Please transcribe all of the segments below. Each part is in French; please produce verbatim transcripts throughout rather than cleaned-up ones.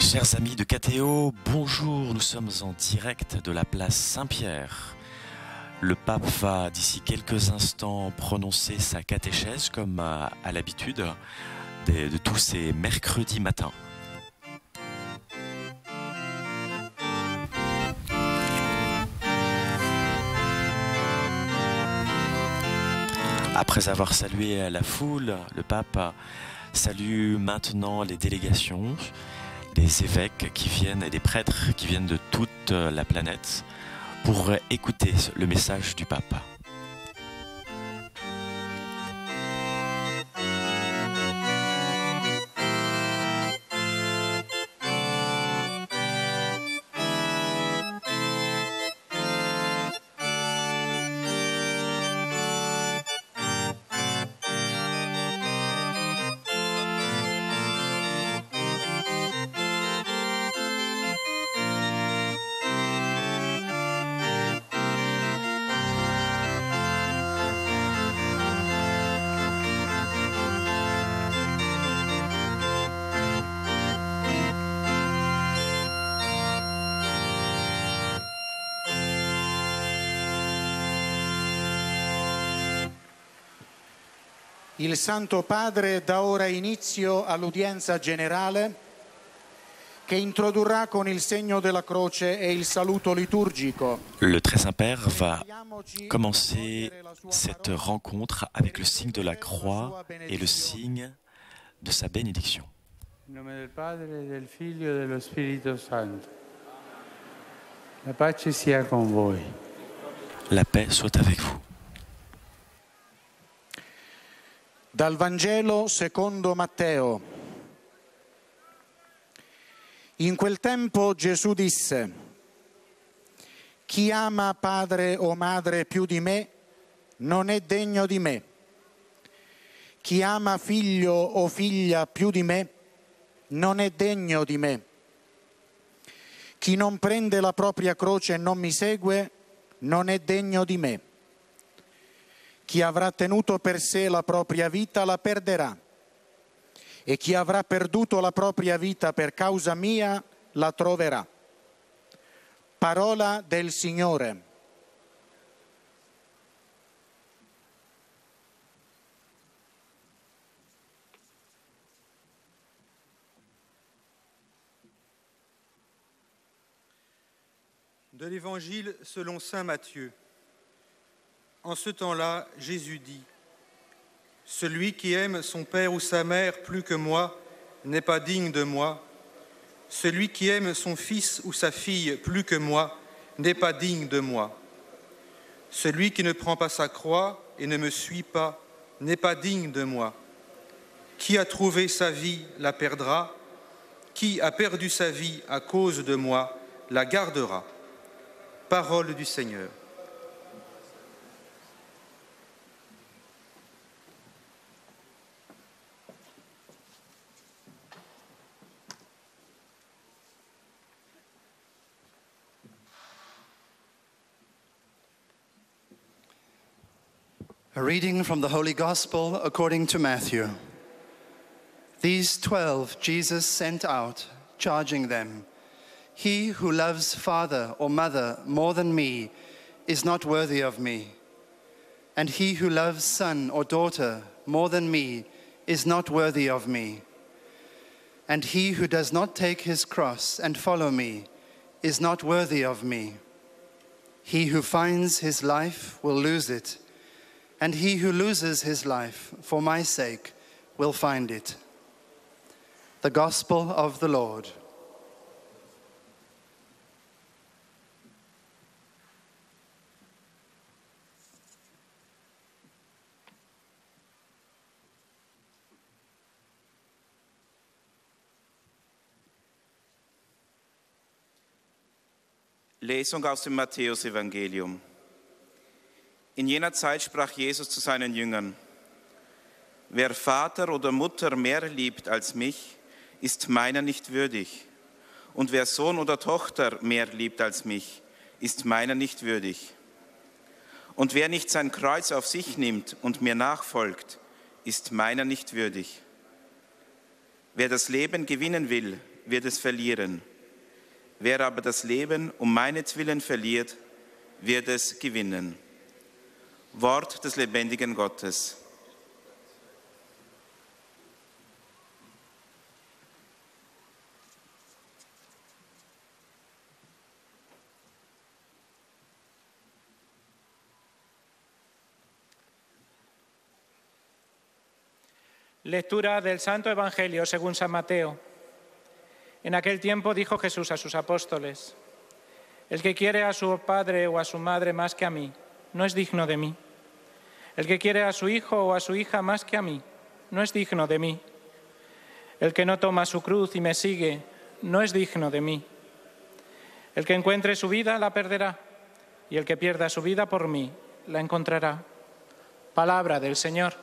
Chers amis de K T O, bonjour, nous sommes en direct de la place Saint-Pierre. Le pape va d'ici quelques instants prononcer sa catéchèse comme à, à l'habitude de, de tous ces mercredis matins. Après avoir salué la foule, le pape salue maintenant les délégations, les évêques qui viennent et les prêtres qui viennent de toute la planète pour écouter le message du pape. Il Santo Padre dà ora inizio all'udienza generale che introdurrà con il segno della croce e il saluto liturgico. Le Très Saint-Père va commencer cette rencontre avec le signe de la croix et le signe de sa bénédiction. In nome del Padre, del Figlio e dello Spirito Santo. La pace sia con voi. La paix soit avec vous. Dal Vangelo secondo Matteo. In quel tempo Gesù disse: chi ama padre o madre più di me non è degno di me. Chi ama figlio o figlia più di me non è degno di me. Chi non prende la propria croce e non mi segue non è degno di me. Chi avrà tenuto per sé la propria vita la perderà, e chi avrà perduto la propria vita per causa mia la troverà. Parola del Signore. De l'Évangile selon saint Matthieu. En ce temps-là, Jésus dit : celui qui aime son père ou sa mère plus que moi n'est pas digne de moi. Celui qui aime son fils ou sa fille plus que moi n'est pas digne de moi. Celui qui ne prend pas sa croix et ne me suit pas n'est pas digne de moi. Qui a trouvé sa vie la perdra. Qui a perdu sa vie à cause de moi la gardera. Parole du Seigneur. A reading from the Holy Gospel according to Matthew. These twelve Jesus sent out, charging them, he who loves father or mother more than me is not worthy of me. And he who loves son or daughter more than me is not worthy of me. And he who does not take his cross and follow me is not worthy of me. He who finds his life will lose it, and he who loses his life for my sake will find it. The Gospel of the Lord. Lesung aus dem Matthäusevangelium. In jener Zeit sprach Jesus zu seinen Jüngern: Wer Vater oder Mutter mehr liebt als mich, ist meiner nicht würdig. Und wer Sohn oder Tochter mehr liebt als mich, ist meiner nicht würdig. Und wer nicht sein Kreuz auf sich nimmt und mir nachfolgt, ist meiner nicht würdig. Wer das Leben gewinnen will, wird es verlieren. Wer aber das Leben um meinetwillen verliert, wird es gewinnen. Wort des lebendigen Gottes. Lectura del Santo Evangelio según San Mateo. En aquel tiempo dijo Jesús a sus apóstoles: el que quiere a su padre o a su madre más que a mí, no es digno de mí. El que quiere a su hijo o a su hija más que a mí, no es digno de mí. El que no toma su cruz y me sigue, no es digno de mí. El que encuentre su vida, la perderá, y el que pierda su vida por mí, la encontrará. Palabra del Señor.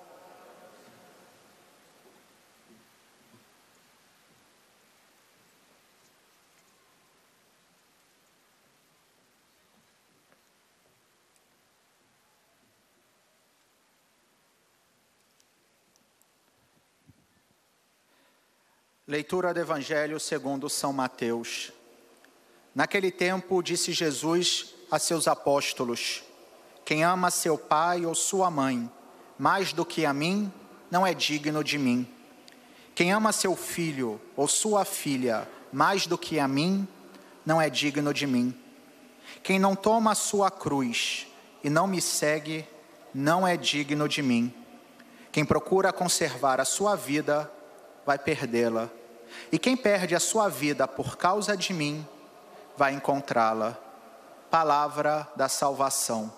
Leitura do Evangelho segundo São Mateus. Naquele tempo disse Jesus a seus apóstolos: quem ama seu pai ou sua mãe mais do que a mim, não é digno de mim. Quem ama seu filho ou sua filha mais do que a mim, não é digno de mim. Quem não toma a sua cruz e não me segue, não é digno de mim. Quem procura conservar a sua vida, vai perdê-la. E quem perde a sua vida por causa de mim, vai encontrá-la. Palavra da salvação.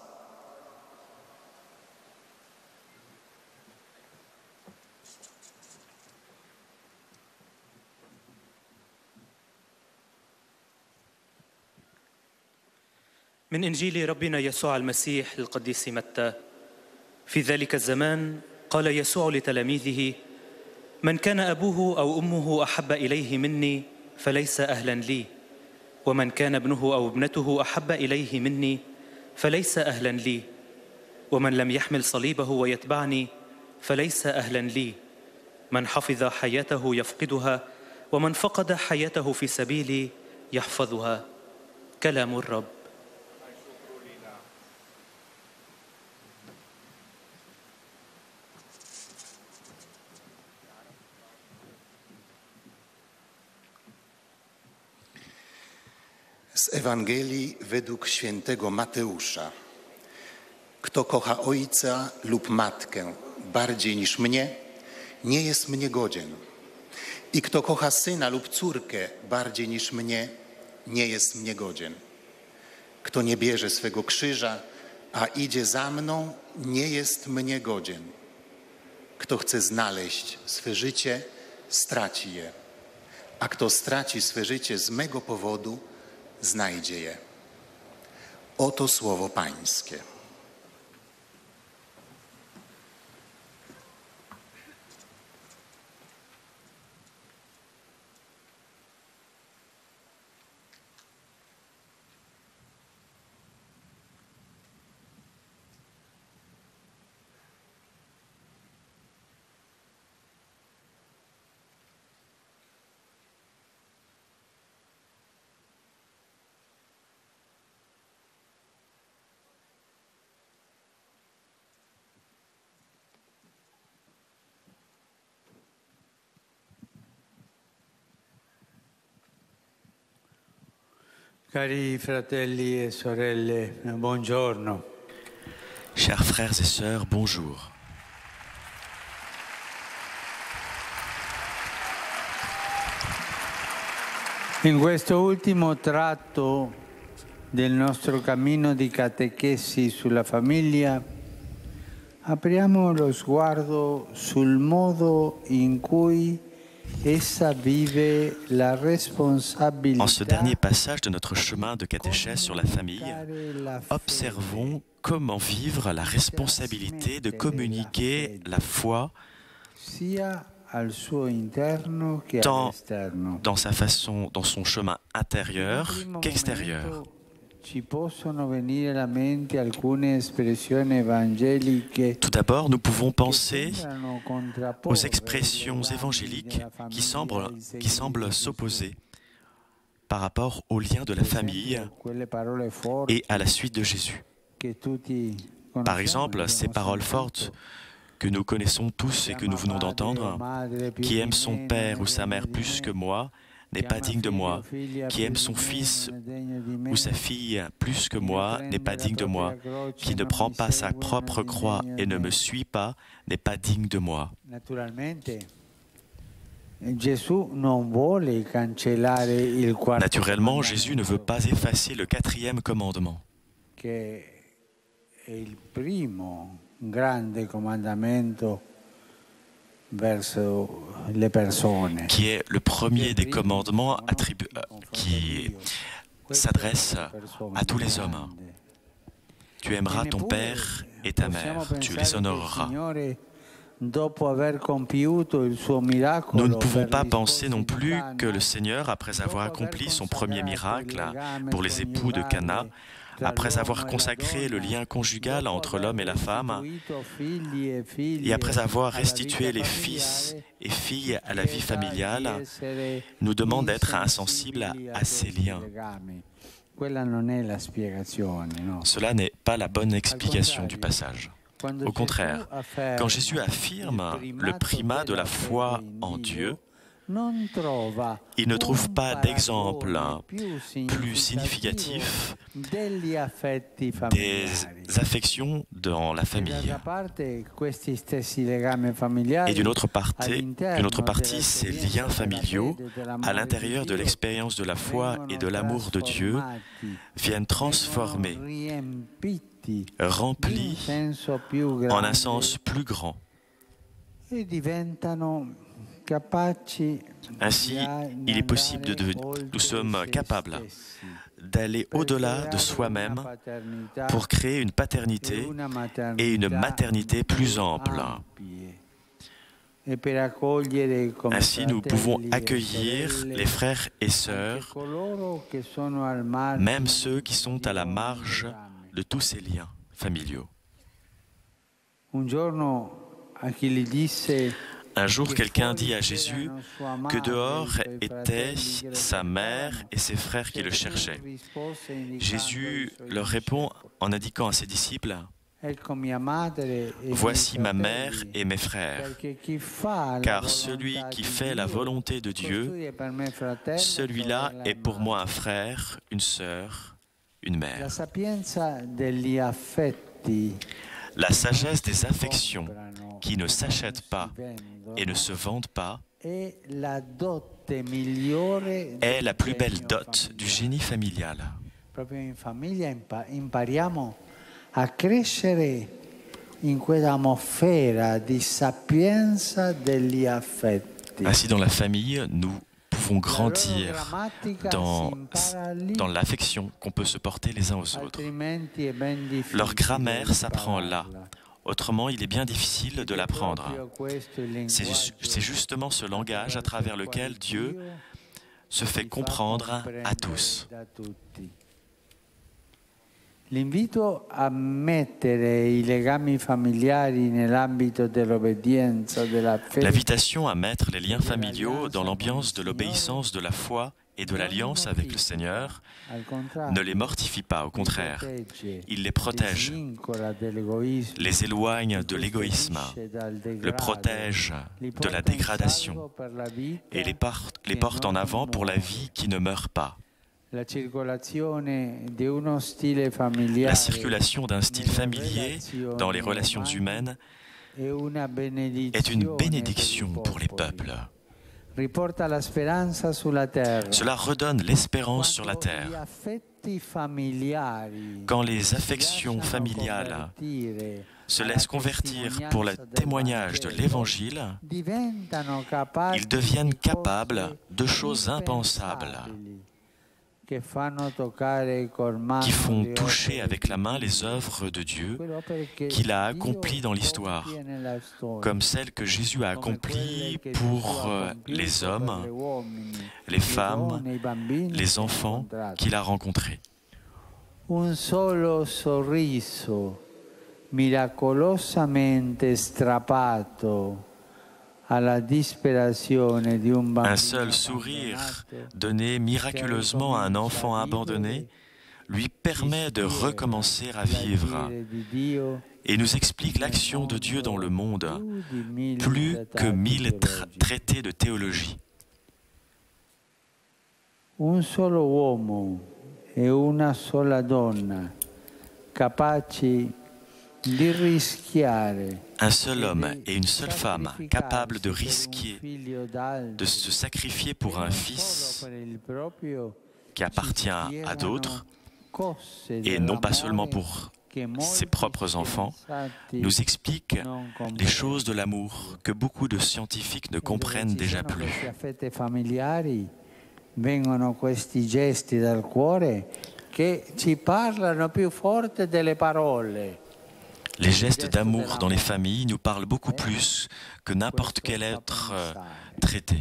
من إنجيل ربنا يسوع المسيح القديس متى. في ذلك الزمان قال يسوع لتلاميذه: من كان أبوه أو أمه أحب إليه مني فليس أهلا لي، ومن كان ابنه أو ابنته أحب إليه مني فليس أهلا لي، ومن لم يحمل صليبه ويتبعني فليس أهلا لي. من حفظ حياته يفقدها، ومن فقد حياته في سبيلي يحفظها. كلام الرب. Z Ewangelii według świętego Mateusza. Kto kocha ojca lub matkę bardziej niż mnie, nie jest mnie godzien. I kto kocha syna lub córkę bardziej niż mnie, nie jest mnie godzien. Kto nie bierze swego krzyża, a idzie za mną, nie jest mnie godzien. Kto chce znaleźć swe życie, straci je. A kto straci swe życie z mego powodu, znajdzie je. Oto słowo Pańskie. Cari fratelli e sorelle, buongiorno. Chers frères et sœurs, bonjour. In questo ultimo tratto del nostro cammino di catechesi sulla famiglia, apriamo lo sguardo sul modo in cui En ce dernier passage de notre chemin de catéchèse sur la famille, observons comment vivre la responsabilité de communiquer la foi tant dans sa façon, dans son chemin intérieur qu'extérieur. Tout d'abord, nous pouvons penser aux expressions évangéliques qui semblent, qui semblent s'opposer par rapport au lien de la famille et à la suite de Jésus. Par exemple, ces paroles fortes que nous connaissons tous et que nous venons d'entendre, « Qui aime son père ou sa mère plus que moi n'est pas digne de moi. Qui aime son fils ou sa fille plus que moi n'est pas digne de moi. Qui ne prend pas sa propre croix et ne me suit pas n'est pas digne de moi. » Naturellement, Jésus ne veut pas effacer le quatrième commandement, qui est le premier des commandements attribu- qui s'adresse à tous les hommes. Tu aimeras ton père et ta mère, tu les honoreras. Nous ne pouvons pas penser non plus que le Seigneur, après avoir accompli son premier miracle pour les époux de Cana, après avoir consacré le lien conjugal entre l'homme et la femme, et après avoir restitué les fils et filles à la vie familiale, nous demande d'être insensibles à ces liens. Cela n'est pas la bonne explication du passage. Au contraire, quand Jésus affirme le primat de la foi en Dieu, il ne trouve pas d'exemple plus significatif des affections dans la famille. Et d'une autre partie, d'une autre partie, ces liens familiaux, à l'intérieur de l'expérience de la foi et de l'amour de Dieu, viennent transformer, remplis en un sens plus grand. Ainsi, il est possible de, de nous sommes capables d'aller au-delà de soi-même pour créer une paternité et une maternité plus ample. Ainsi, nous pouvons accueillir les frères et sœurs, même ceux qui sont à la marge de tous ces liens familiaux. Un jour, quelqu'un dit à Jésus que dehors étaient sa mère et ses frères qui le cherchaient. Jésus leur répond en indiquant à ses disciples, « Voici ma mère et mes frères, car celui qui fait la volonté de Dieu, celui-là est pour moi un frère, une sœur, une mère. » La sagesse des affections qui ne s'achètent pas et ne se vendent pas est la plus belle dot du génie familial. Ainsi, dans la famille, nous pouvons grandir dans, dans l'affection qu'on peut se porter les uns aux autres. Leur grammaire s'apprend là. Autrement, il est bien difficile de l'apprendre. C'est justement ce langage à travers lequel Dieu se fait comprendre à tous. L'invito a mettere i legami familiari nell'ambito dell'obbedienza, della fede. L'invitation à mettre les liens familiaux dans l'ambiance de l'obéissance, de la foi et de l'alliance avec le Seigneur ne les mortifie pas, au contraire, il les protège, les éloigne de l'égoïsme, le protège de la dégradation et les porte, les porte en avant pour la vie qui ne meurt pas. La circulation d'un style familier dans les relations humaines est une bénédiction pour les peuples. Cela redonne l'espérance sur la terre. Quand les affections familiales se laissent convertir pour le témoignage de l'Évangile, ils deviennent capables de choses impensables, qui font toucher avec la main les œuvres de Dieu qu'il a accomplies dans l'histoire, comme celles que Jésus a accomplies pour les hommes, les femmes, les enfants qu'il a rencontrés. Un solo sorriso miracolosamente strappato alla disperazione di un bambino. Un seul sourire donné miraculeusement à un enfant abandonné lui permet de recommencer à vivre et nous explique l'action de Dieu dans le monde, plus que mille tra- traités de théologie. Un solo uomo e una sola donna capaci di rischiare. Un seul homme et une seule femme capables de risquer, de se sacrifier pour un fils qui appartient à d'autres, et non pas seulement pour ses propres enfants, nous explique les choses de l'amour que beaucoup de scientifiques ne comprennent déjà plus. Vengono questi gesti dal cuore che ci parlano più forte delle parole. Les gestes d'amour dans les familles nous parlent beaucoup plus que n'importe quel être euh, traité.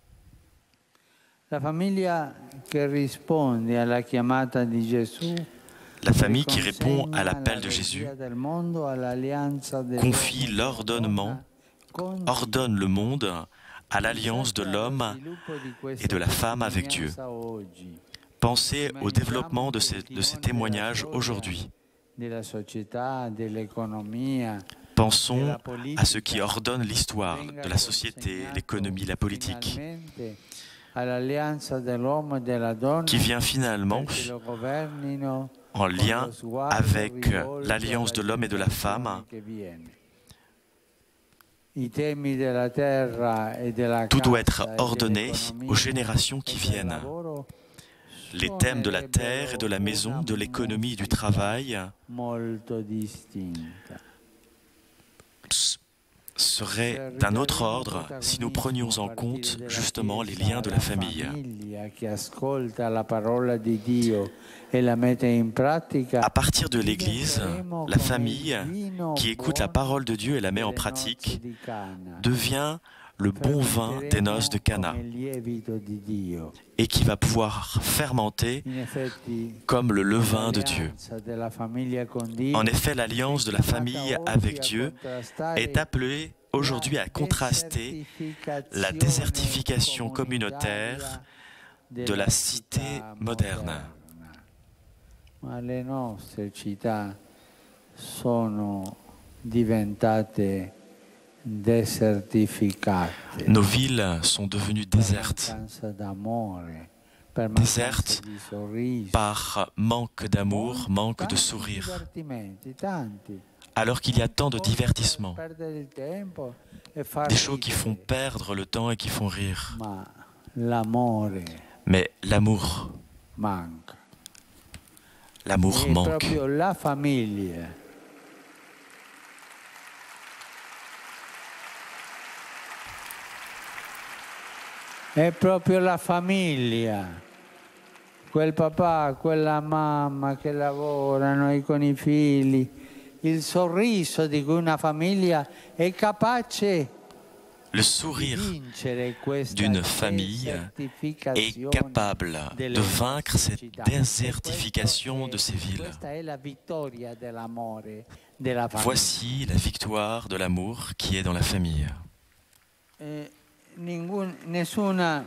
La famiglia che risponde alla chiamata di Gesù, la famille qui répond à l'appel de Jésus confie l'ordonnement, ordonne le monde à l'alliance de l'homme et de la femme avec Dieu. Pensez au développement de ces, de ces témoignages aujourd'hui. Pensons à ce qui ordonne l'histoire de la société, l'économie, la politique, qui vient finalement en lien avec l'alliance de l'homme et de la femme. Tout doit être ordonné aux générations qui viennent. Les thèmes de la terre et de la maison, de l'économie et du travail seraient d'un autre ordre si nous prenions en compte justement les liens de la famille. À partir de l'Église, la famille qui écoute la parole de Dieu et la met en pratique devient le bon vin des noces de Cana et qui va pouvoir fermenter comme le levain de Dieu. En effet, l'alliance de la famille avec Dieu est appelée aujourd'hui à contraster la désertification communautaire de la cité moderne. Le nostre città sono diventate desertificate. Nos villes sont devenues désertes. Désertes par manque d'amour, manque de sourire. Alors qu'il y a tant de divertissements, des choses qui font perdre le temps et qui font rire. Mais l'amour, l'amour manque. È proprio la famiglia, quel papà, quella mamma che lavorano con i figli, il sorriso di cui una famiglia è capace. Le sourire d'une famille est capable de vaincre cette désertification de ces villes. Voici la victoire de l'amour qui est dans la famille. Ningun, nessuna,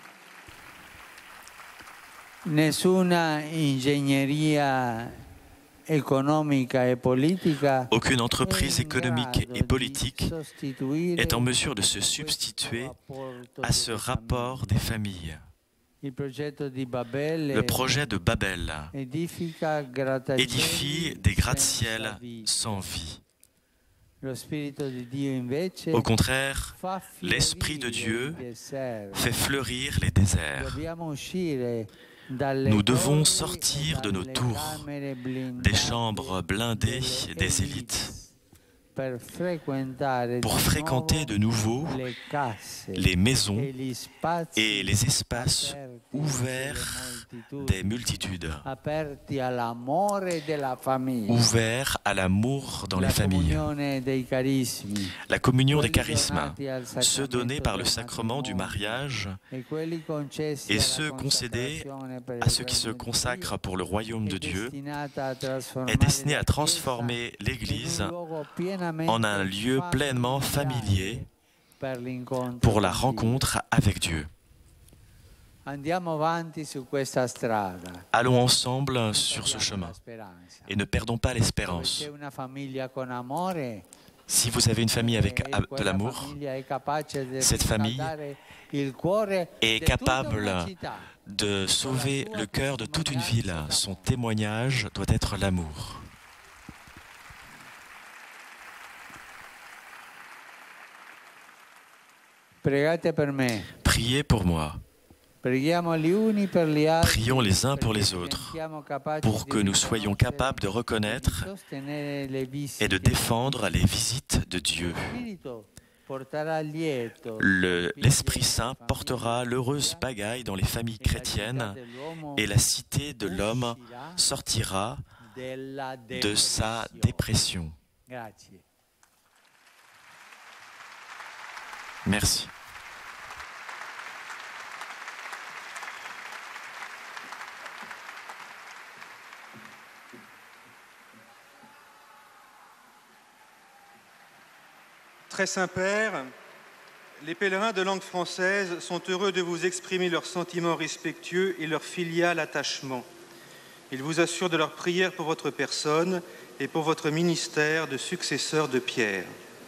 nessuna ingegneria economica e politica. Aucune entreprise économique et politique est en mesure de se substituer à ce rapport des familles. Le projet de Babel édifie des gratte-ciel sans vie. Au contraire, l'Esprit de Dieu fait fleurir les déserts. Nous devons sortir de nos tours, des chambres blindées des élites. pour fréquenter de nouveau les maisons et les espaces ouverts des multitudes, ouverts à l'amour dans les familles, la communion des charismes, ceux donnés par le sacrement du mariage et ceux concédés à ceux qui se consacrent pour le royaume de Dieu, est destiné à transformer l'Église en un lieu pleinement familier pour la rencontre avec Dieu. Allons ensemble sur ce chemin et ne perdons pas l'espérance. Si vous avez une famille avec de l'amour, cette famille est capable de sauver le cœur de toute une ville. Son témoignage doit être l'amour. Priez pour moi. Prions les uns pour les autres pour que nous soyons capables de reconnaître et de défendre les visites de Dieu. Le, l'Esprit Saint portera l'heureuse pagaille dans les familles chrétiennes et la cité de l'homme sortira de sa dépression. Merci. Très Saint-Père, les pèlerins de langue française sont heureux de vous exprimer leurs sentiments respectueux et leur filial attachement. Ils vous assurent de leur prière pour votre personne et pour votre ministère de successeur de Pierre.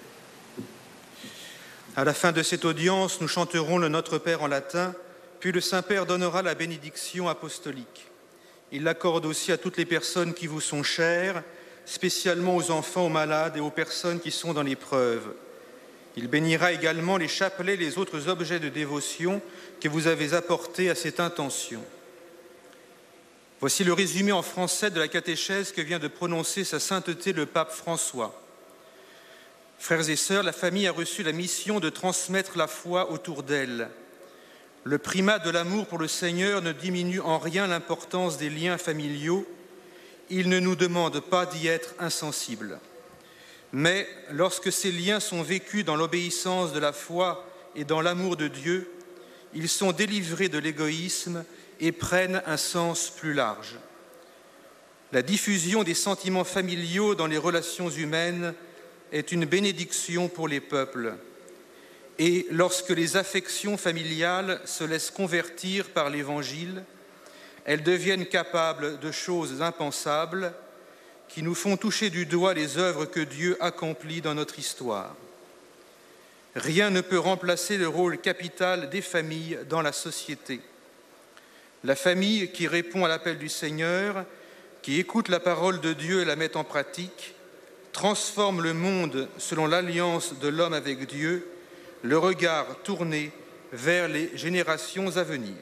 À la fin de cette audience, nous chanterons le Notre Père en latin, puis le Saint-Père donnera la bénédiction apostolique. Il l'accorde aussi à toutes les personnes qui vous sont chères, spécialement aux enfants, aux malades et aux personnes qui sont dans l'épreuve. Il bénira également les chapelets et les autres objets de dévotion que vous avez apportés à cette intention. Voici le résumé en français de la catéchèse que vient de prononcer sa sainteté le pape François. Frères et sœurs, la famille a reçu la mission de transmettre la foi autour d'elle. Le primat de l'amour pour le Seigneur ne diminue en rien l'importance des liens familiaux. Il ne nous demande pas d'y être insensibles. Mais lorsque ces liens sont vécus dans l'obéissance de la foi et dans l'amour de Dieu, ils sont délivrés de l'égoïsme et prennent un sens plus large. La diffusion des sentiments familiaux dans les relations humaines est une bénédiction pour les peuples. Et lorsque les affections familiales se laissent convertir par l'Évangile, elles deviennent capables de choses impensables qui nous font toucher du doigt les œuvres que Dieu accomplit dans notre histoire. Rien ne peut remplacer le rôle capital des familles dans la société. La famille qui répond à l'appel du Seigneur, qui écoute la parole de Dieu et la met en pratique, transforme le monde selon l'alliance de l'homme avec Dieu, le regard tourné vers les générations à venir.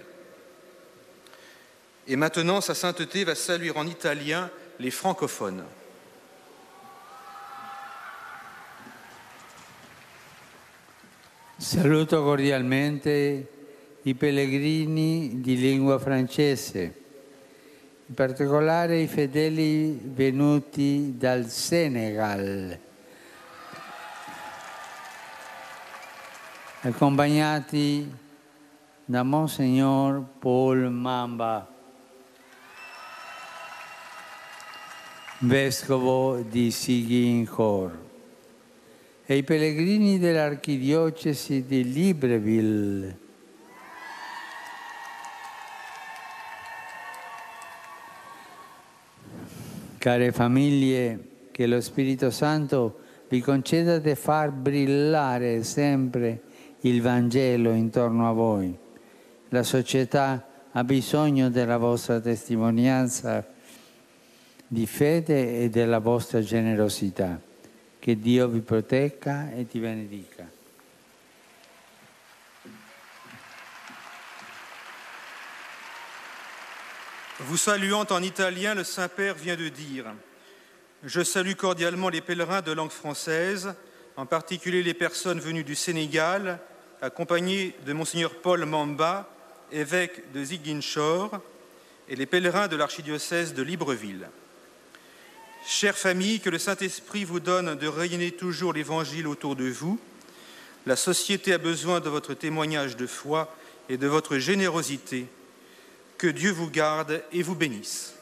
Et maintenant, sa sainteté va saluer en italien les francophones. Saluto cordialmente i pellegrini di lingua francese, in particolare i fedeli venuti dal Senegal, accompagnati da Monsignor Paul Mamba, vescovo di Ziguinchor, e i pellegrini dell'archidiocesi di Libreville. Care famiglie, che lo Spirito Santo vi conceda di far brillare sempre il Vangelo intorno a voi. La società ha bisogno della vostra testimonianza di fede e della vostra generosità. Che Dio vi protegga e ti benedica. Vous saluant en italien, le Saint-Père vient de dire Je salue cordialement les pèlerins de langue française, en particulier les personnes venues du Sénégal, accompagnées de Monseigneur Paul Mamba, évêque de Ziguinchor, et les pèlerins de l'archidiocèse de Libreville. Chères familles, que le Saint-Esprit vous donne de rayonner toujours l'Évangile autour de vous. La société a besoin de votre témoignage de foi et de votre générosité. Que Dieu vous garde et vous bénisse.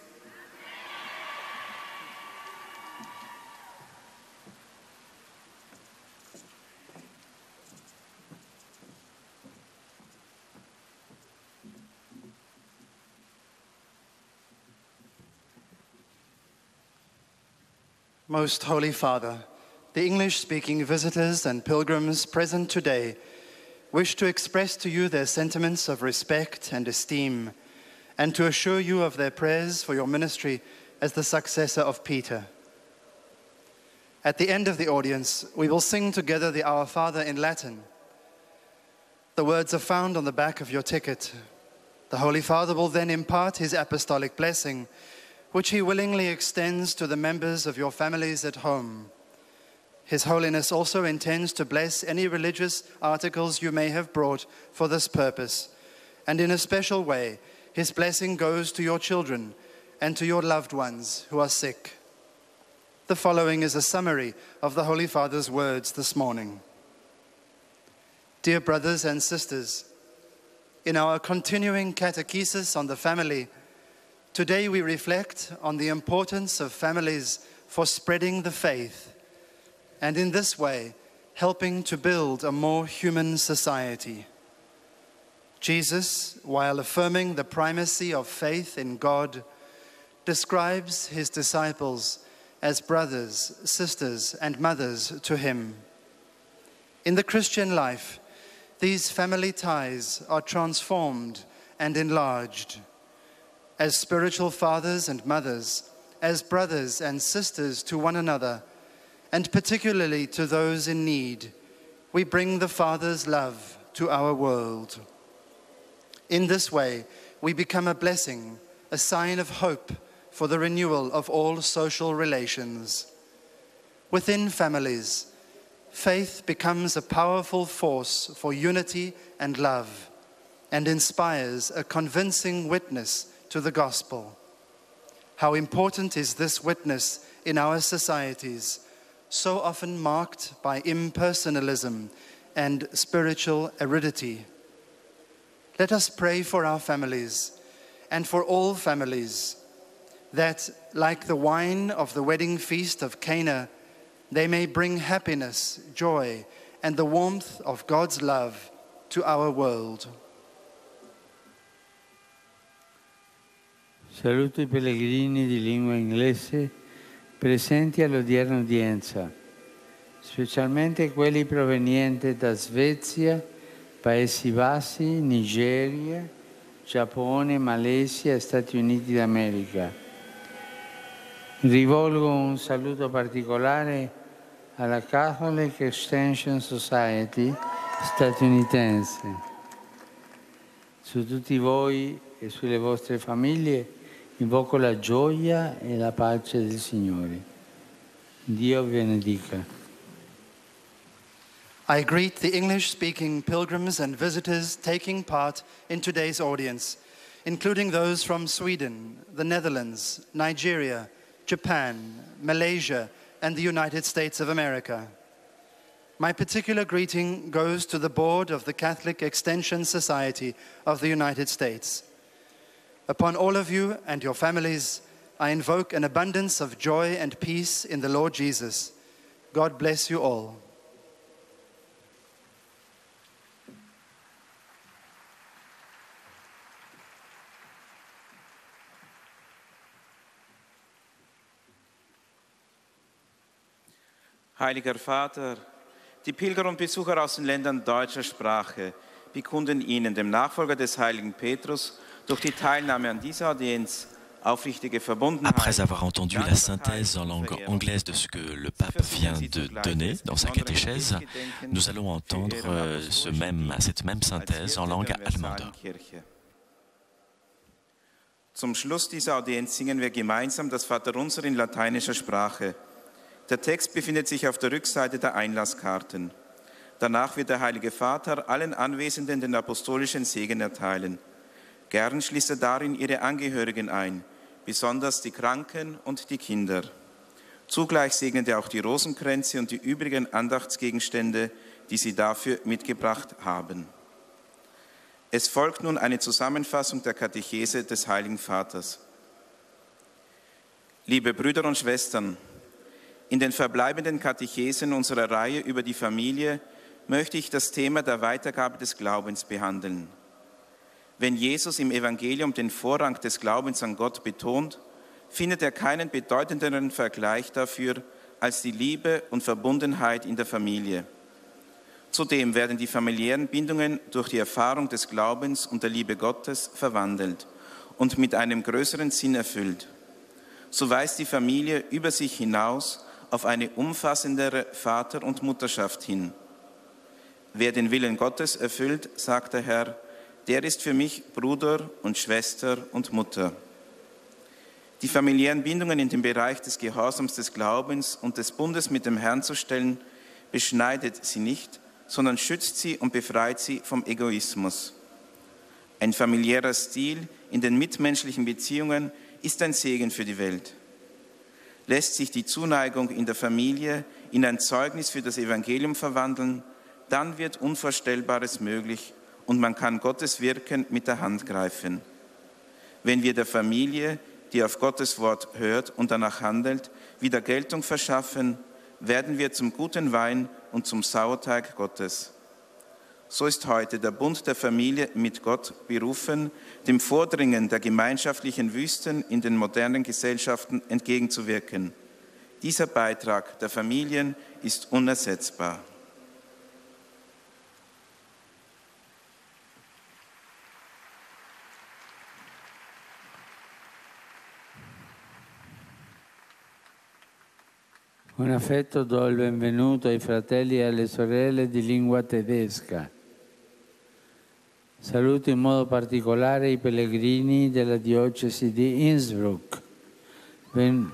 Most Holy Father, the English-speaking visitors and pilgrims present today wish to express to you their sentiments of respect and esteem, and to assure you of their prayers for your ministry as the successor of Peter. At the end of the audience, we will sing together the Our Father in Latin. The words are found on the back of your ticket. The Holy Father will then impart his apostolic blessing, which he willingly extends to the members of your families at home. His Holiness also intends to bless any religious articles you may have brought for this purpose, and in a special way, his blessing goes to your children and to your loved ones who are sick. The following is a summary of the Holy Father's words this morning. Dear brothers and sisters, in our continuing catechesis on the family, today we reflect on the importance of families for spreading the faith, and in this way, helping to build a more human society. Jesus, while affirming the primacy of faith in God, describes his disciples as brothers, sisters, and mothers to him. In the Christian life, these family ties are transformed and enlarged. As spiritual fathers and mothers, as brothers and sisters to one another, and particularly to those in need, we bring the Father's love to our world. In this way, we become a blessing, a sign of hope for the renewal of all social relations. Within families, faith becomes a powerful force for unity and love, and inspires a convincing witness to the gospel. How important is this witness in our societies, so often marked by impersonalism and spiritual aridity? Let us pray for our families and for all families, that, like the wine of the wedding feast of Cana, they may bring happiness, joy, and the warmth of God's love to our world. Saluto I pellegrini di lingua inglese presenti all'odierna udienza, specialmente quelli provenienti da Svezia, Paesi Bassi, Nigeria, Giappone, Malesia e Stati Uniti d'America. Rivolgo un saluto particolare alla Catholic Extension Society statunitense. Su tutti voi e sulle vostre famiglie invoco la gioia e la pace del Signore. Dio vi benedica. I greet the English-speaking pilgrims and visitors taking part in today's audience, including those from Sweden, the Netherlands, Nigeria, Japan, Malaysia, and the United States of America. My particular greeting goes to the board of the Catholic Extension Society of the United States. Upon all of you and your families, I invoke an abundance of joy and peace in the Lord Jesus. God bless you all. Heiliger Vater, die Pilger und Besucher aus den Ländern deutscher Sprache bekunden Ihnen, dem Nachfolger des heiligen Petrus, durch die Teilnahme an dieser Audienz aufrichtige Verbundenheit. Après avoir entendu la synthèse en langue anglaise de ce que le pape vient de donner dans sa catéchèse, nous allons entendre ce même, cette même synthèse en langue allemande. Zum Schluss dieser Audienz singen wir gemeinsam das Vaterunser in lateinischer Sprache. Der Text befindet sich auf der Rückseite der Einlasskarten. Danach wird der Heilige Vater allen Anwesenden den apostolischen Segen erteilen. Gern schließt er darin ihre Angehörigen ein, besonders die Kranken und die Kinder. Zugleich segnet er auch die Rosenkränze und die übrigen Andachtsgegenstände, die sie dafür mitgebracht haben. Es folgt nun eine Zusammenfassung der Katechese des Heiligen Vaters. Liebe Brüder und Schwestern, in den verbleibenden Katechesen unserer Reihe über die Familie möchte ich das Thema der Weitergabe des Glaubens behandeln. Wenn Jesus im Evangelium den Vorrang des Glaubens an Gott betont, findet er keinen bedeutenderen Vergleich dafür als die Liebe und Verbundenheit in der Familie. Zudem werden die familiären Bindungen durch die Erfahrung des Glaubens und der Liebe Gottes verwandelt und mit einem größeren Sinn erfüllt. So weist die Familie über sich hinaus auf eine umfassendere Vater- und Mutterschaft hin. Wer den Willen Gottes erfüllt, sagt der Herr, der ist für mich Bruder und Schwester und Mutter. Die familiären Bindungen in den Bereich des Gehorsams des Glaubens und des Bundes mit dem Herrn zu stellen, beschneidet sie nicht, sondern schützt sie und befreit sie vom Egoismus. Ein familiärer Stil in den mitmenschlichen Beziehungen ist ein Segen für die Welt. Lässt sich die Zuneigung in der Familie in ein Zeugnis für das Evangelium verwandeln, dann wird Unvorstellbares möglich und man kann Gottes Wirken mit der Hand greifen. Wenn wir der Familie, die auf Gottes Wort hört und danach handelt, wieder Geltung verschaffen, werden wir zum guten Wein und zum Sauerteig Gottes. So ist heute der Bund der Familie mit Gott berufen, dem Vordringen der gemeinschaftlichen Wüsten in den modernen Gesellschaften entgegenzuwirken. Dieser Beitrag der Familien ist unersetzbar. Con affetto do il benvenuto ai fratelli e alle sorelle di lingua tedesca. Saluto in modo particolare i pellegrini della diocesi di Innsbruck, ben,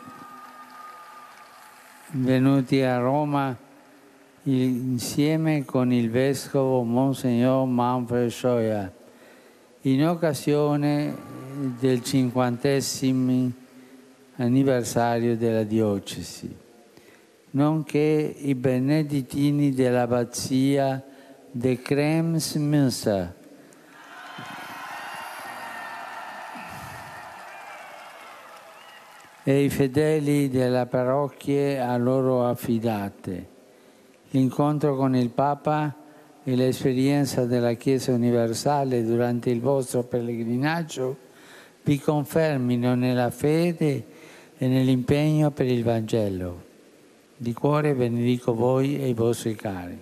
venuti a Roma insieme con il vescovo Monsignor Manfred Scheuer, in occasione del cinquantesimo anniversario della diocesi, nonché i benedettini dell'abbazia di Kremsmünster, e i fedeli delle parrocchie a loro affidate. L'incontro con il Papa e l'esperienza della Chiesa universale durante il vostro pellegrinaggio vi confermino nella fede e nell'impegno per il Vangelo. Di cuore benedico voi e i vostri cari.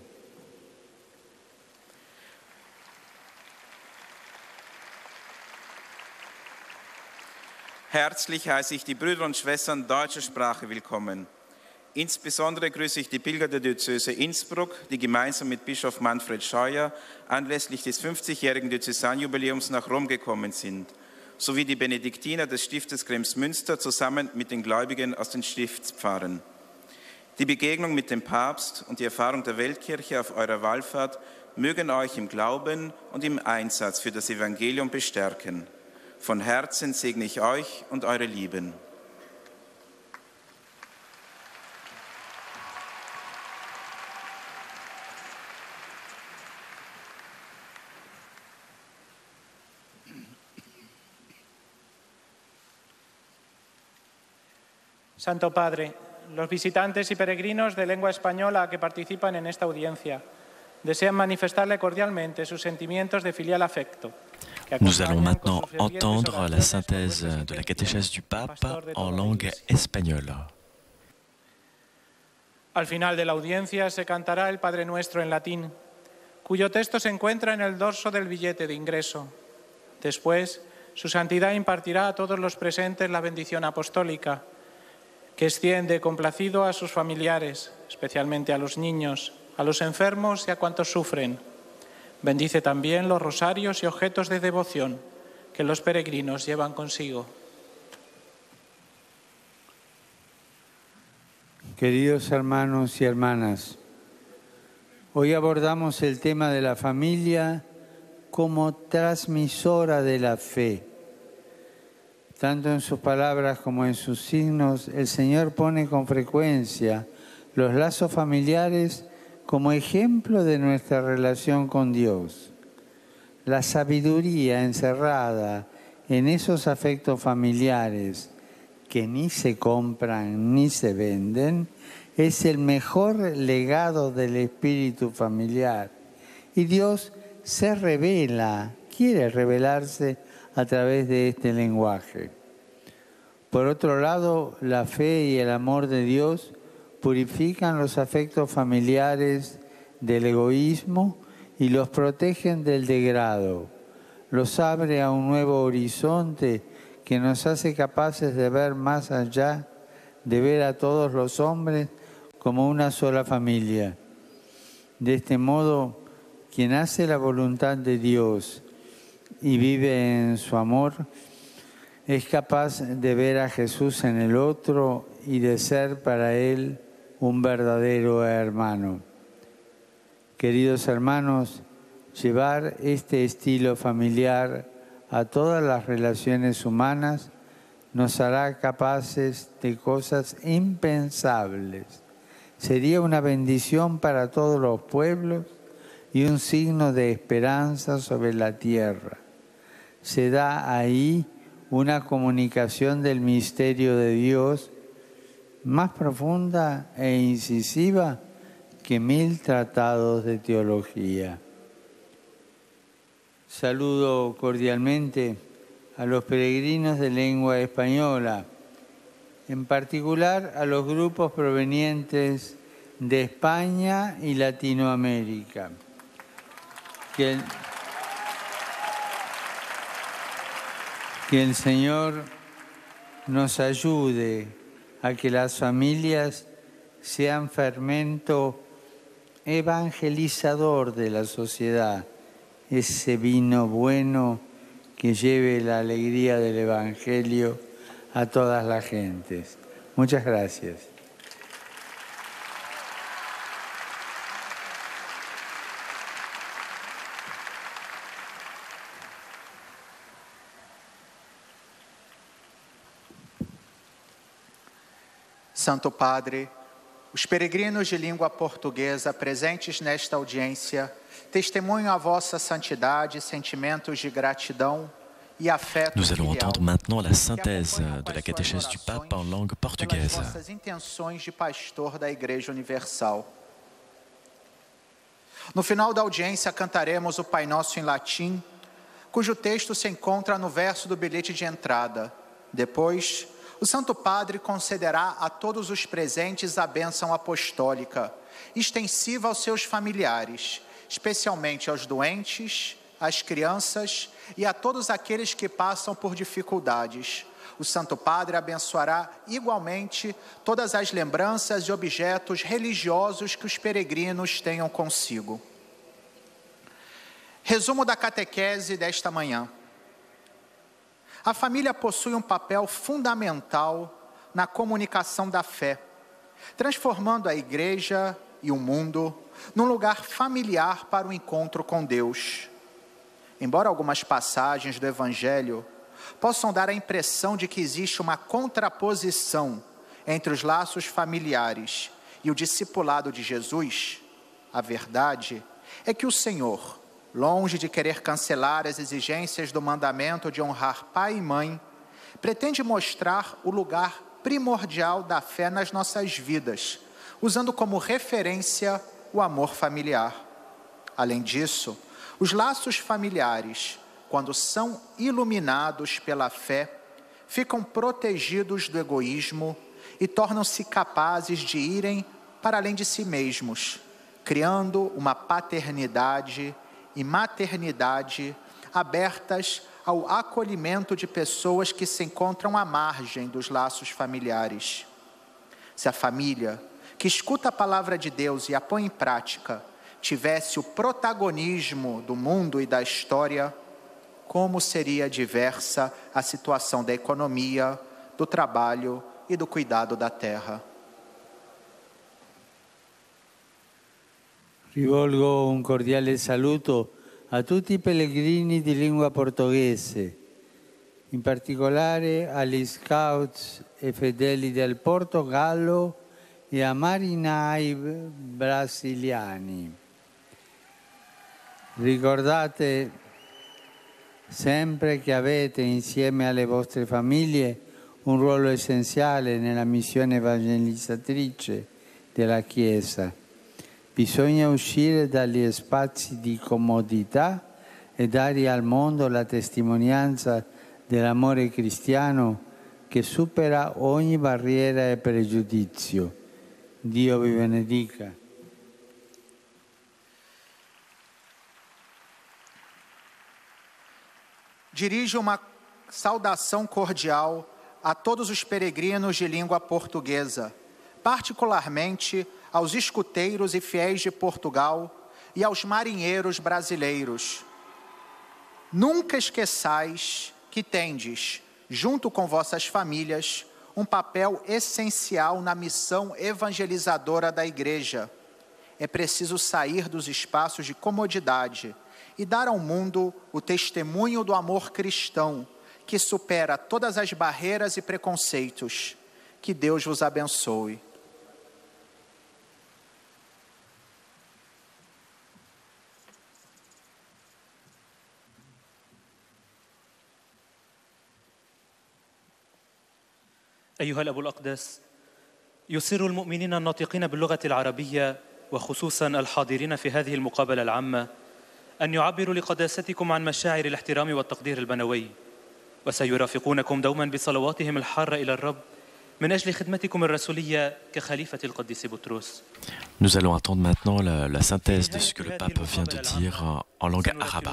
Herzlich heiße ich die Brüder und Schwestern deutscher Sprache willkommen. Insbesondere grüße ich die Pilger der Diözese Innsbruck, die gemeinsam mit Bischof Manfred Scheuer anlässlich des fünfzigjährigen Diözesanjubiläums nach Rom gekommen sind, sowie die Benediktiner des Stiftes Kremsmünster zusammen mit den Gläubigen aus den Stiftspfarren. Die Begegnung mit dem Papst und die Erfahrung der Weltkirche auf eurer Wallfahrt mögen euch im Glauben und im Einsatz für das Evangelium bestärken. Von Herzen segne ich euch und eure Lieben. Santo Padre, los visitantes y peregrinos de lengua española que participan en esta audiencia desean manifestarle cordialmente sus sentimientos de filial afecto. Nous allons maintenant entendre la synthèse de la catéchèse du pape en langue espagnole. Al final de la audiencia se cantará el Padre Nuestro en latín, cuyo texto se encuentra en el dorso del billete de ingreso. Después, su santidad impartirá a todos los presentes la bendición apostólica, que extiende complacido a sus familiares, especialmente a los niños, a los enfermos y a cuantos sufren. Bendice también los rosarios y objetos de devoción que los peregrinos llevan consigo. Queridos hermanos y hermanas, hoy abordamos el tema de la familia como transmisora de la fe. Tanto en sus palabras como en sus signos, el Señor pone con frecuencia los lazos familiares como ejemplo de nuestra relación con Dios. La sabiduría encerrada en esos afectos familiares que ni se compran ni se venden es el mejor legado del espíritu familiar. Y Dios se revela, quiere revelarse a través de este lenguaje. Por otro lado, la fe y el amor de Dios purifican los afectos familiares del egoísmo y los protegen del degrado. Los abre a un nuevo horizonte que nos hace capaces de ver más allá, de ver a todos los hombres como una sola familia. De este modo, quien hace la voluntad de Dios y vive en su amor, es capaz de ver a Jesús en el otro y de ser para él un verdadero hermano. Queridos hermanos, llevar este estilo familiar a todas las relaciones humanas nos hará capaces de cosas impensables. Sería una bendición para todos los pueblos y un signo de esperanza sobre la tierra. Se da ahí una comunicación del misterio de Dios más profunda e incisiva que mil tratados de teología. Saludo cordialmente a los peregrinos de lengua española, en particular a los grupos provenientes de España y Latinoamérica. Que el, que el Señor nos ayude a que las familias sean fermento evangelizador de la sociedad, ese vino bueno que lleve la alegría del Evangelio a todas las gentes. Muchas gracias. Santo Padre, os peregrinos de língua portuguesa presentes nesta audiência testemunham a vossa santidade, sentimentos de gratidão e afeto Nous allons filial, entendre maintenant la que synthèse acompanham de com la as catéchèse suas du pape orações en langue pelas portugaise. vossas intenções de pastor da Igreja Universal. No final da audiência cantaremos o Pai Nosso em latim, cujo texto se encontra no verso do bilhete de entrada. Depois, o Santo Padre concederá a todos os presentes a bênção apostólica, extensiva aos seus familiares, especialmente aos doentes, às crianças e a todos aqueles que passam por dificuldades. O Santo Padre abençoará igualmente todas as lembranças e objetos religiosos que os peregrinos tenham consigo. Resumo da catequese desta manhã. A família possui um papel fundamental na comunicação da fé, transformando a igreja e o mundo num lugar familiar para o encontro com Deus. Embora algumas passagens do Evangelho possam dar a impressão de que existe uma contraposição entre os laços familiares e o discipulado de Jesus, a verdade é que o Senhor, longe de querer cancelar as exigências do mandamento de honrar pai e mãe, pretende mostrar o lugar primordial da fé nas nossas vidas, usando como referência o amor familiar. Além disso, os laços familiares, quando são iluminados pela fé, ficam protegidos do egoísmo e tornam-se capazes de irem para além de si mesmos, criando uma paternidade e maternidade abertas ao acolhimento de pessoas que se encontram à margem dos laços familiares. Se a família, que escuta a palavra de Deus e a põe em prática, tivesse o protagonismo do mundo e da história, como seria diversa a situação da economia, do trabalho e do cuidado da terra. Rivolgo un cordiale saluto a tutti i pellegrini di lingua portoghese, in particolare agli scout e fedeli del Portogallo e a marinai brasiliani. Ricordate sempre che avete insieme alle vostre famiglie un ruolo essenziale nella missione evangelizzatrice della Chiesa. Bisogna uscire dagli spazi di comodità e dare al mondo la testimonianza dell'amore cristiano che supera ogni barriera e pregiudizio. Dio vi benedica. Dirijo uma saudação cordial a todos os peregrinos de língua portuguesa, particularmente aos escuteiros e fiéis de Portugal e aos marinheiros brasileiros. Nunca esqueçais que tendes, junto com vossas famílias, um papel essencial na missão evangelizadora da Igreja. É preciso sair dos espaços de comodidade e dar ao mundo o testemunho do amor cristão, que supera todas as barreiras e preconceitos. Que Deus vos abençoe. أيها الأب الأقدس، يسر المؤمنين الناطقين باللغة العربية وخصوصا الحاضرين في هذه المقابلة العامة أن يعبروا لقداستكم عن مشاعر الاحترام والتقدير البنوي، وسيرافقونكم دوما بصلواتهم الحارة إلى الرب من أجل خدمتكم الرسولية كخليفة القديس بطرس. Nous allons attendre maintenant la, la synthèse de ce que le pape vient de dire en langue arabe.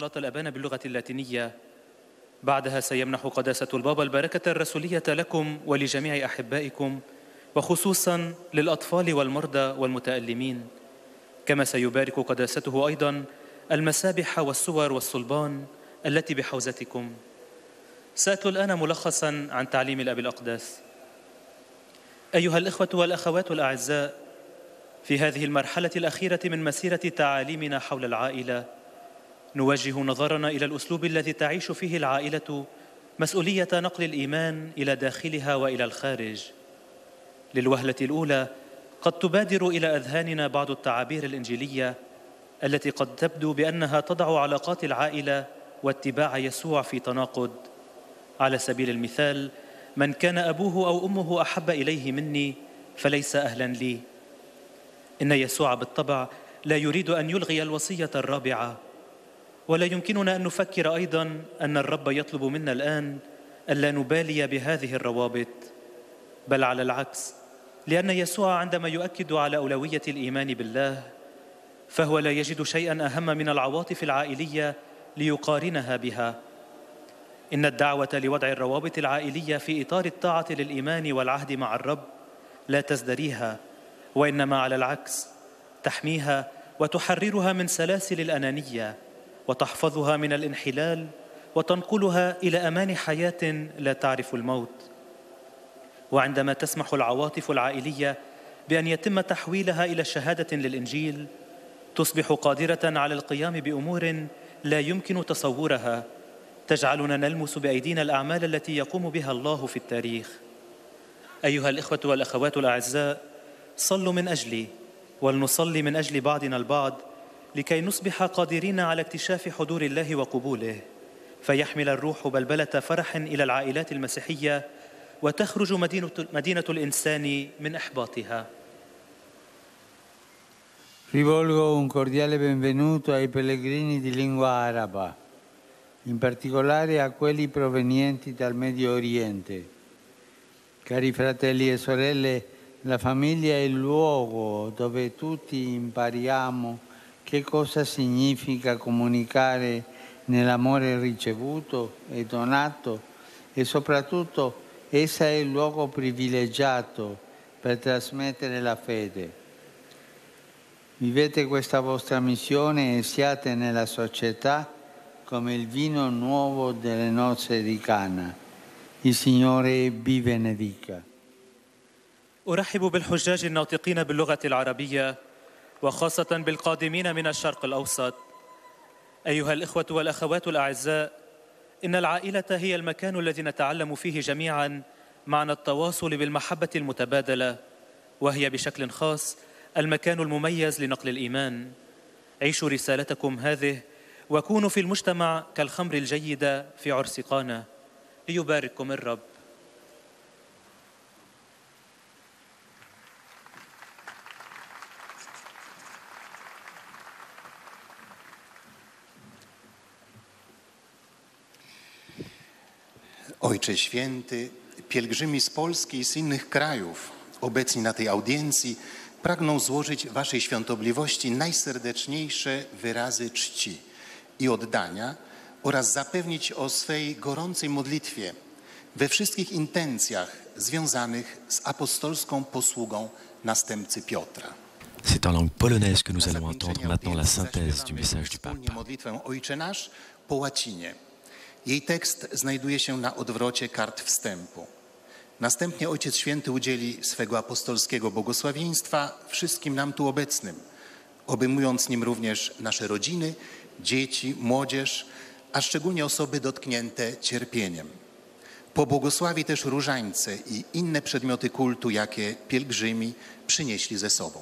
بعدها سيمنح قداسة البابا البركة الرسولية لكم ولجميع أحبائكم، وخصوصا للأطفال والمرضى والمتألمين، كما سيبارك قداسته أيضا المسابح والصور والصلبان التي بحوزتكم. سأتلو الآن ملخصا عن تعليم الأب الأقدس. أيها الإخوة والأخوات الأعزاء، في هذه المرحلة الأخيرة من مسيرة تعاليمنا حول العائلة نوجه نظرنا إلى الأسلوب الذي تعيش فيه العائلة مسؤولية نقل الإيمان إلى داخلها وإلى الخارج. للوهلة الأولى قد تبادر إلى أذهاننا بعض التعابير الإنجيلية التي قد تبدو بأنها تضع علاقات العائلة واتباع يسوع في تناقض. على سبيل المثال: من كان أبوه أو أمه أحب إليه مني فليس أهلا لي. إن يسوع بالطبع لا يريد أن يلغي الوصية الرابعة، ولا يمكننا أن نفكر أيضا أن الرب يطلب منا الآن ألا نبالي بهذه الروابط، بل على العكس، لأن يسوع عندما يؤكد على أولوية الإيمان بالله فهو لا يجد شيئا أهم من العواطف العائلية ليقارنها بها. إن الدعوة لوضع الروابط العائلية في إطار الطاعة للإيمان والعهد مع الرب لا تزدريها، وإنما على العكس تحميها وتحررها من سلاسل الأنانية، وتحفظها من الانحلال، وتنقلها إلى أمان حياة لا تعرف الموت. وعندما تسمح العواطف العائلية بأن يتم تحويلها إلى شهادة للإنجيل تصبح قادرة على القيام بأمور لا يمكن تصورها، تجعلنا نلمس بأيدينا الأعمال التي يقوم بها الله في التاريخ. أيها الإخوة والأخوات الأعزاء، صلوا من أجلي ولنصلي من أجل بعضنا البعض لكي نصبح قادرين على اكتشاف حضور الله وقبوله، فيحمل الروح بلبلة فرح إلى العائلات المسيحية وتخرج مدينة, مدينة الإنسان من إحباطها. Rivolgo un cordiale benvenuto ai pellegrini di lingua araba, in particolare a quelli provenienti dal Medio Oriente. Cari fratelli e sorelle, la famiglia è il luogo dove tutti impariamo che cosa significa comunicare nell'amore ricevuto e donato, e soprattutto essa è il luogo privilegiato per trasmettere la fede. Vivete questa vostra missione e siate nella società come il vino nuovo delle nozze di Cana. Il Signore vi benedica. أرحب بالحجاج الناطقين باللغة العربية وخاصة بالقادمين من الشرق الأوسط. أيها الإخوة والأخوات الأعزاء، إن العائلة هي المكان الذي نتعلم فيه جميعاً معنى التواصل بالمحبة المتبادلة، وهي بشكل خاص المكان المميز لنقل الإيمان. عيشوا رسالتكم هذه وكونوا في المجتمع كالخمر الجيدة في عرس قانا. ليبارككم الرب. Ojcze Święty, pielgrzymi z Polski i z innych krajów obecni na tej audiencji pragną złożyć Waszej świątobliwości najserdeczniejsze wyrazy czci i oddania oraz zapewnić o swej gorącej modlitwie we wszystkich intencjach związanych z apostolską posługą następcy Piotra. C'est en langue polonaise que nous allons entendre maintenant la synthèse du message du pape. Modlitwę Ojcze Nasz po łacinie. Jej tekst znajduje się na odwrocie kart wstępu. Następnie Ojciec Święty udzieli swego apostolskiego błogosławieństwa wszystkim nam tu obecnym, obejmując nim również nasze rodziny, dzieci, młodzież, a szczególnie osoby dotknięte cierpieniem. Pobłogosławi też różańce i inne przedmioty kultu, jakie pielgrzymi przynieśli ze sobą.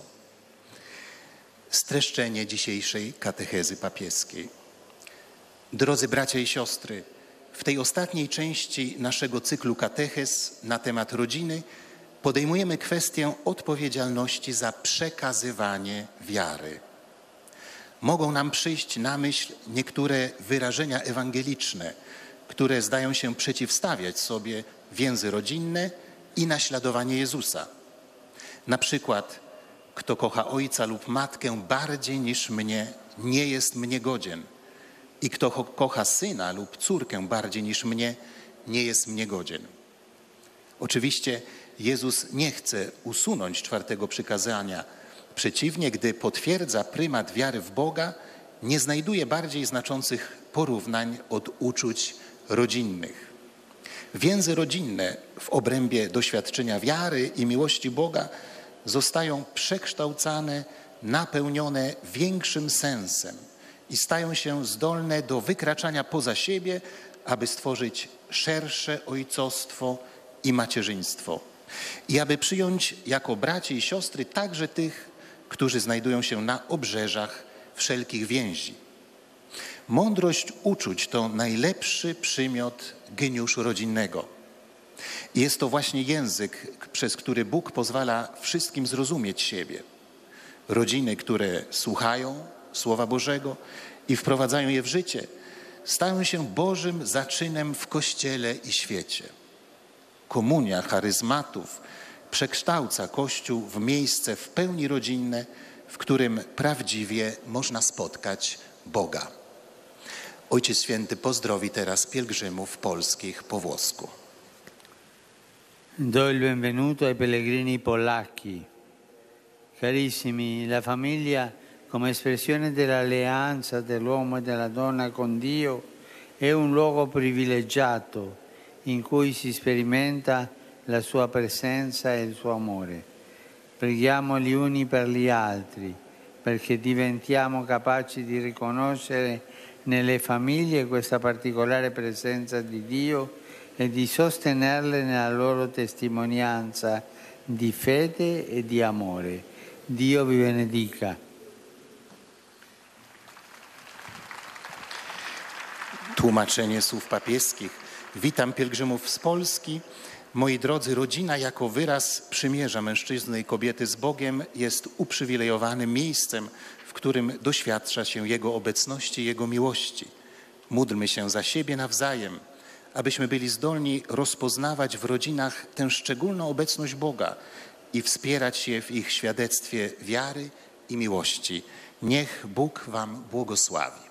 Streszczenie dzisiejszej katechezy papieskiej. Drodzy bracia i siostry, w tej ostatniej części naszego cyklu katechez na temat rodziny podejmujemy kwestię odpowiedzialności za przekazywanie wiary. Mogą nam przyjść na myśl niektóre wyrażenia ewangeliczne, które zdają się przeciwstawiać sobie więzy rodzinne i naśladowanie Jezusa. Na przykład, kto kocha ojca lub matkę bardziej niż mnie, nie jest mnie godzien. I kto kocha syna lub córkę bardziej niż mnie, nie jest mnie godzien. Oczywiście Jezus nie chce usunąć czwartego przykazania. Przeciwnie, gdy potwierdza prymat wiary w Boga, nie znajduje bardziej znaczących porównań od uczuć rodzinnych. Więzy rodzinne w obrębie doświadczenia wiary i miłości Boga zostają przekształcane, napełnione większym sensem i stają się zdolne do wykraczania poza siebie, aby stworzyć szersze ojcostwo i macierzyństwo. I aby przyjąć jako braci i siostry także tych, którzy znajdują się na obrzeżach wszelkich więzi. Mądrość uczuć to najlepszy przymiot geniuszu rodzinnego. I jest to właśnie język, przez który Bóg pozwala wszystkim zrozumieć siebie. Rodziny, które słuchają Słowa Bożego i wprowadzają je w życie, stają się Bożym zaczynem w Kościele i świecie. Komunia charyzmatów przekształca Kościół w miejsce w pełni rodzinne, w którym prawdziwie można spotkać Boga. Ojciec Święty pozdrowi teraz pielgrzymów polskich po włosku. Do il benvenuto ai pellegrini polacchi. Carissimi, la famiglia come espressione dell'alleanza dell'uomo e della donna con Dio è un luogo privilegiato in cui si sperimenta la sua presenza e il suo amore. Preghiamo gli uni per gli altri perché diventiamo capaci di riconoscere nelle famiglie questa particolare presenza di Dio e di sostenerle nella loro testimonianza di fede e di amore. Dio vi benedica. Tłumaczenie słów papieskich. Witam pielgrzymów z Polski. Moi drodzy, rodzina jako wyraz przymierza mężczyzny i kobiety z Bogiem jest uprzywilejowanym miejscem, w którym doświadcza się Jego obecności i Jego miłości. Módlmy się za siebie nawzajem, abyśmy byli zdolni rozpoznawać w rodzinach tę szczególną obecność Boga i wspierać je w ich świadectwie wiary i miłości. Niech Bóg wam błogosławi.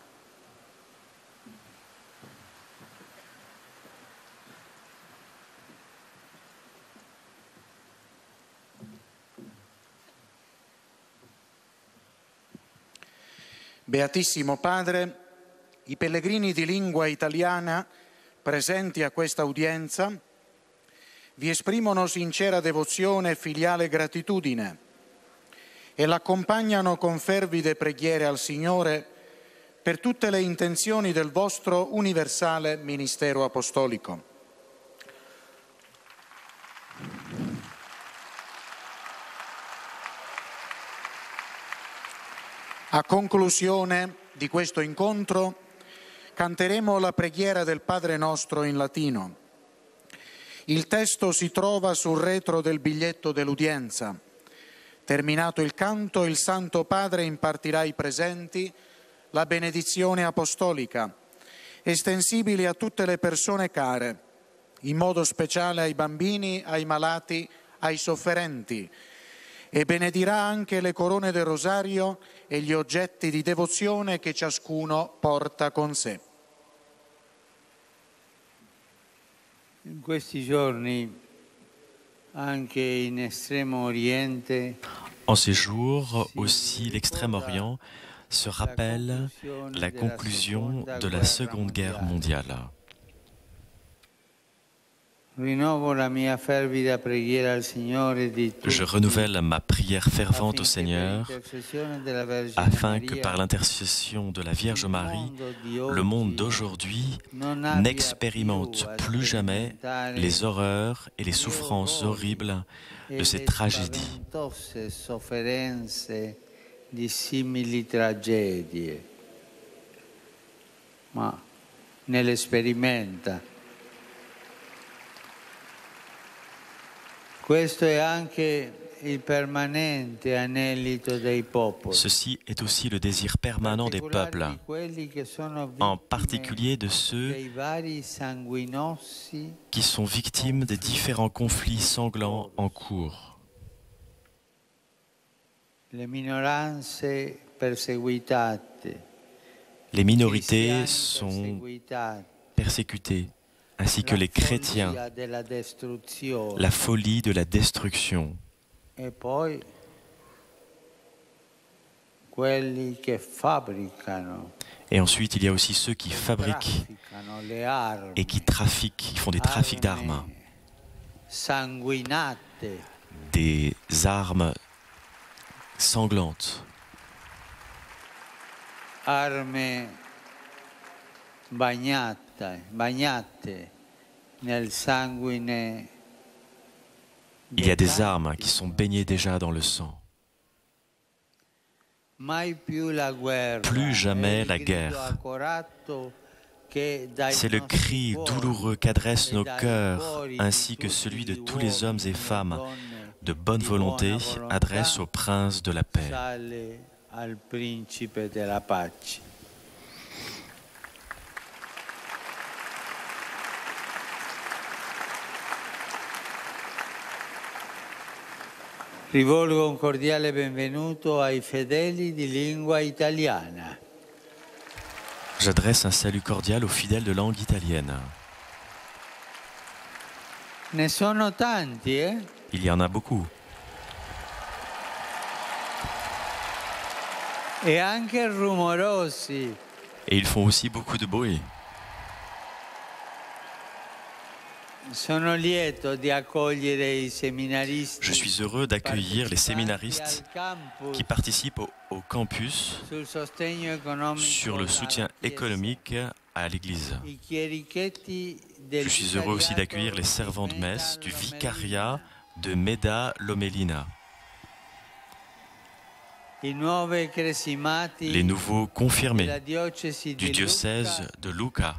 Beatissimo Padre, i pellegrini di lingua italiana presenti a questa udienza vi esprimono sincera devozione e filiale gratitudine e l'accompagnano con fervide preghiere al Signore per tutte le intenzioni del vostro universale ministero apostolico. A conclusione di questo incontro canteremo la preghiera del Padre nostro in latino. Il testo si trova sul retro del biglietto dell'udienza. Terminato il canto, il Santo Padre impartirà ai presenti la benedizione apostolica, estensibile a tutte le persone care, in modo speciale ai bambini, ai malati, ai sofferenti, e benedirà anche le corone del rosario e gli oggetti di devozione che ciascuno porta con sé. In questi giorni, anche in Estremo Oriente, En ces jours aussi, l'Extrême-Orient se rappelle la conclusion de la Seconde Guerre mondiale. Je renouvelle ma prière fervente au Seigneur afin que par l'intercession de la Vierge Marie, le monde d'aujourd'hui n'expérimente plus jamais les horreurs et les souffrances horribles de ces tragédies. Di simili tragedie, ma ne le sperimenta. Questo è anche il permanente anelito dei popoli. Ceci est aussi le désir permanent des peuples, en particulier de ceux qui sont victimes des différents conflits sanglants en cours. Les minorités sont persécutées, ainsi que les chrétiens, la folie de la destruction. Et ensuite, il y a aussi ceux qui fabriquent et qui trafiquent, qui font des trafics d'armes, des armes sanglantes. Arme bagnate, bagnate nel sanguine. Il y a des armes qui sont baignées déjà dans le sang. Plus jamais la guerre. C'est le cri douloureux qu'adressent nos cœurs, ainsi que celui de tous les hommes et femmes de bonne volonté, adresse au prince de la paix. Rivolgo un cordiale benvenuto ai fedeli di lingua italiana. J'adresse un salut cordial aux fidèles de langue italienne. Ne sono tanti, eh? Il y en a beaucoup. E anche rumorosi. Et ils font aussi beaucoup de bruit. Sono lieto di accogliere i seminaristi. Je suis heureux d'accueillir les séminaristes qui participent au, au campus sur le soutien économique à l'Église. Je suis heureux aussi d'accueillir les servants de messe du vicariat de Meda Lomellina. Les nouveaux confirmés du diocèse de Lucca,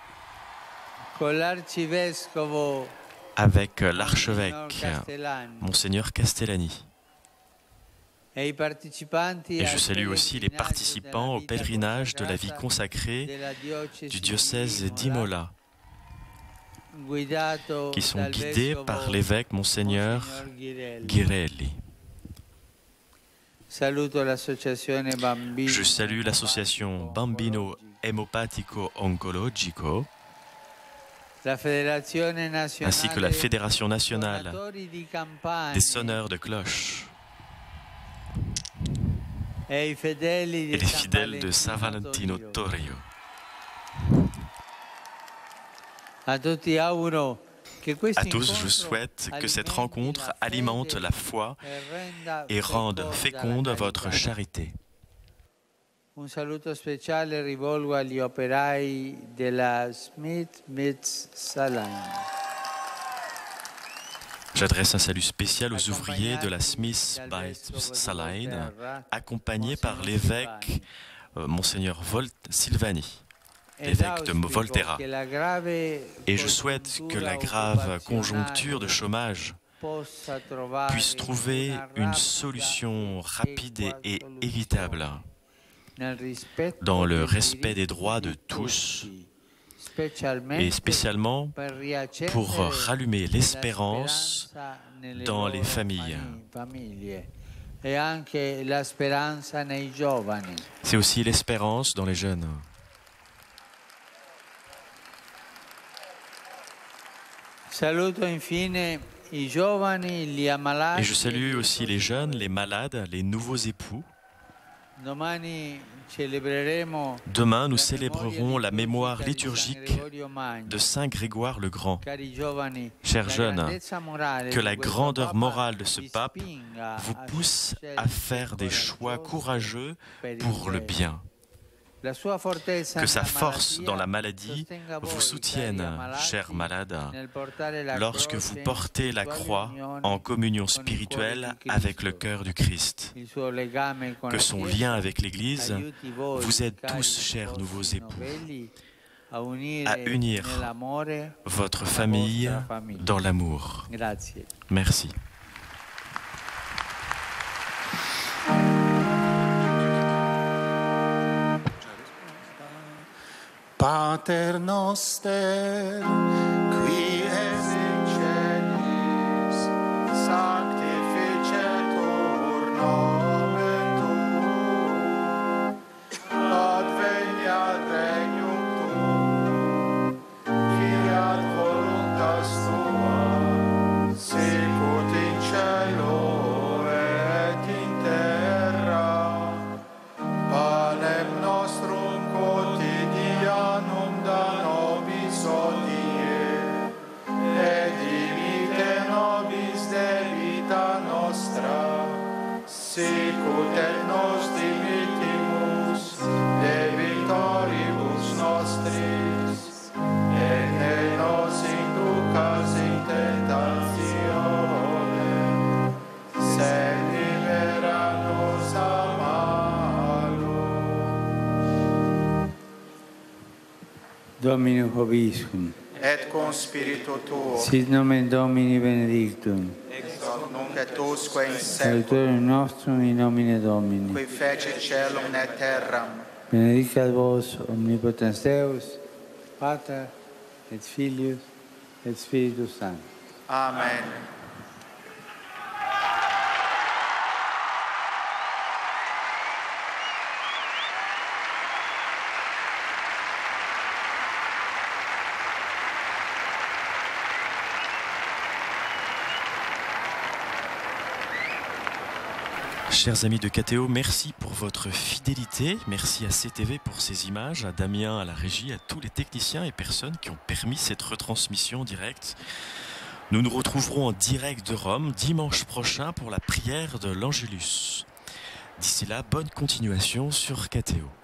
avec l'archevêque Monseigneur Castellani. Et je salue aussi les participants au pèlerinage de la vie consacrée du diocèse d'Imola, qui sont guidés par l'évêque Monseigneur Ghirelli. Je salue l'association Bambino Emopatico Oncologico, ainsi que la Fédération nationale des sonneurs de cloches et les fidèles de San Valentino Torrio. À tous, je souhaite que cette rencontre alimente la foi et rende féconde votre charité. Un saluto speciale rivolgo agli operai della Smith Metz Saline. J'adresse un salut spécial aux ouvriers de la Smith Metz Saline, accompagnés par l'évêque euh, Monseigneur Volt Silvani, l'évêque de Volterra. Et je souhaite que la grave conjoncture de chômage puisse trouver une solution rapide et équitable dans le respect des droits de tous et spécialement pour rallumer l'espérance dans les familles. C'est aussi l'espérance dans les jeunes. Et je salue aussi les jeunes, les malades, les nouveaux époux. Demain, nous célébrerons la mémoire liturgique de Saint Grégoire le Grand. Chers jeunes, que la grandeur morale de ce pape vous pousse à faire des choix courageux pour le bien. Que sa force dans la maladie vous soutienne, chers malades, lorsque vous portez la croix en communion spirituelle avec le cœur du Christ. Que son lien avec l'Église vous aide tous, chers nouveaux époux, à unir votre famille dans l'amour. Merci. Pater noster, qui es in celis, sanctificetur nomen tuum, adveniat regnum tuum, fiat voluntas tua, sicut in cielo et in terra. Panem nostrum quotidianum da nobis hodie, et dimitte nobis debita nostra, sicut et nos dimittimus debitoribus nostris, et ne nos inducas in tentationem, sed libera nos a malo. Domino Vobiscum. Et cum spiritu tuo, Sit nomen Domini benedictum. ex hoc nunc et usque in seculum, Salutatorium nostrum in nomine Domini. qui fecit caelum et terram. Benedicat vos omnipotens Deus, Pater et Filius et Spiritus Sanctus. Amen. Chers amis de K T O, merci pour votre fidélité. Merci à C T V pour ces images, à Damien à la régie, à tous les techniciens et personnes qui ont permis cette retransmission directe. Nous nous retrouverons en direct de Rome dimanche prochain pour la prière de l'Angélus. D'ici là, bonne continuation sur K T O.